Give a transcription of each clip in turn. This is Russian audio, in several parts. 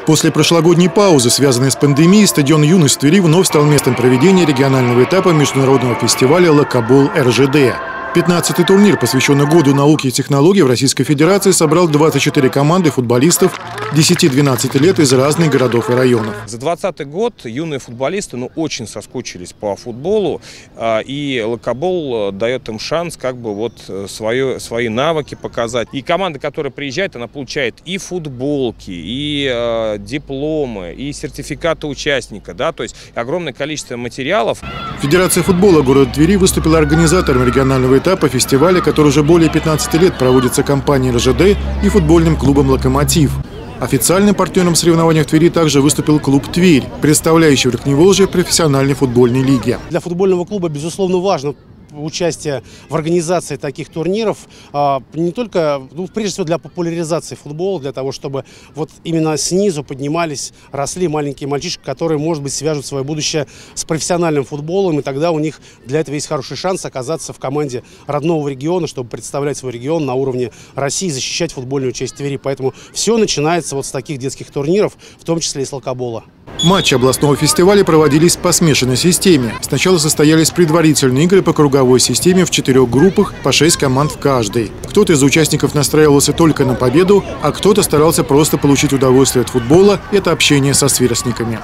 После прошлогодней паузы, связанной с пандемией, стадион «Юность» в Твери вновь стал местом проведения регионального этапа международного фестиваля «Локобол РЖД». 15-й турнир, посвященный году науки и технологий в Российской Федерации, собрал 24 команды футболистов 10-12 лет из разных городов и районов. За 2020 год юные футболисты очень соскучились по футболу, и Локобол дает им шанс свои навыки показать. И команда, которая приезжает, она получает и футболки, и дипломы, и сертификаты участника, то есть огромное количество материалов. Федерация футбола города Твери выступила организатором регионального этапа фестиваля, который уже более 15 лет проводится компанией РЖД и футбольным клубом «Локомотив». Официальным партнером соревнований в Твери также выступил клуб «Тверь», представляющий Верхневолжье в профессиональной футбольной лиге. Для футбольного клуба, безусловно, важно участие в организации таких турниров, не только, прежде всего, для популяризации футбола, для того, чтобы именно снизу поднимались, росли маленькие мальчишки, которые, может быть, свяжут свое будущее с профессиональным футболом, и тогда у них для этого есть хороший шанс оказаться в команде родного региона, чтобы представлять свой регион на уровне России, защищать футбольную часть Твери. Поэтому все начинается с таких детских турниров, в том числе и с локобола. Матчи областного фестиваля проводились по смешанной системе. Сначала состоялись предварительные игры по круговой системе в 4 группах, по 6 команд в каждой. Кто-то из участников настраивался только на победу, а кто-то старался просто получить удовольствие от футбола – это общение со сверстниками.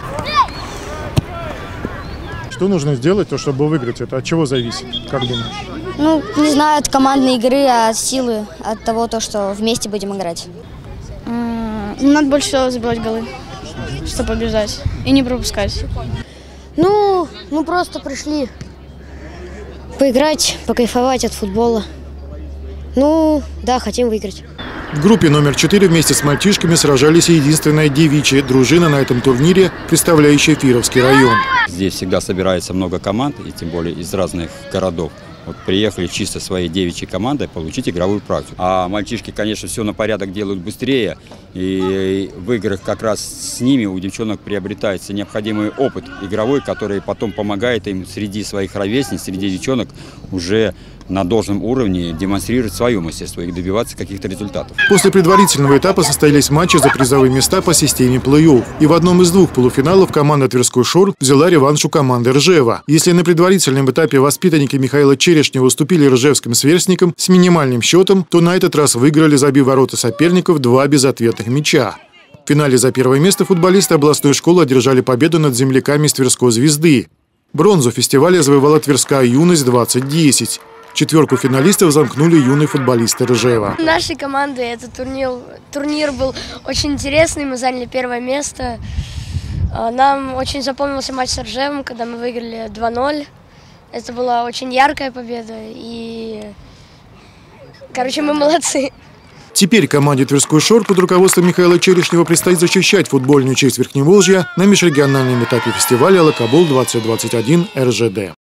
Что нужно сделать, чтобы выиграть это? От чего зависит, как думаешь? Не знаю, от командной игры, от силы, от того, что вместе будем играть. Надо больше всего забивать голы, чтобы побеждать и не пропускать. Просто пришли поиграть, покайфовать от футбола. Да, хотим выиграть. В группе номер 4 вместе с мальчишками сражались и единственная девичья дружина на этом турнире, представляющая Фировский район. Здесь всегда собирается много команд, и тем более из разных городов. Приехали чисто своей девичьей командой получить игровую практику. А мальчишки, конечно, все на порядок делают быстрее. И в играх как раз с ними у девчонок приобретается необходимый опыт игровой, который потом помогает им среди своих ровесниц, среди девчонок уже на должном уровне демонстрировать свое мастерство и добиваться каких-то результатов. После предварительного этапа состоялись матчи за призовые места по системе плей-офф. И в одном из 2 полуфиналов команда «Тверской Шор» взяла реванш у команды «Ржева». Если на предварительном этапе воспитанники Михаила Черешнева уступили ржевским сверстникам с минимальным счетом, то на этот раз выиграли, забив ворота соперников 2 безответных мяча. В финале за первое место футболисты областной школы одержали победу над земляками из Тверской «Звезды». Бронзу фестиваля завоевала Тверская «Юность-2010». 4 финалистов замкнули юные футболисты Ржева. Нашей команды этот турнир был очень интересный, мы заняли 1-е место. Нам очень запомнился матч с Ржевом, когда мы выиграли 2-0. Это была очень яркая победа, и, мы молодцы. Теперь команде «Тверской Шор» под руководством Михаила Черешнева предстоит защищать футбольную честь Верхневолжья на межрегиональном этапе фестиваля «Локобол-2021 РЖД».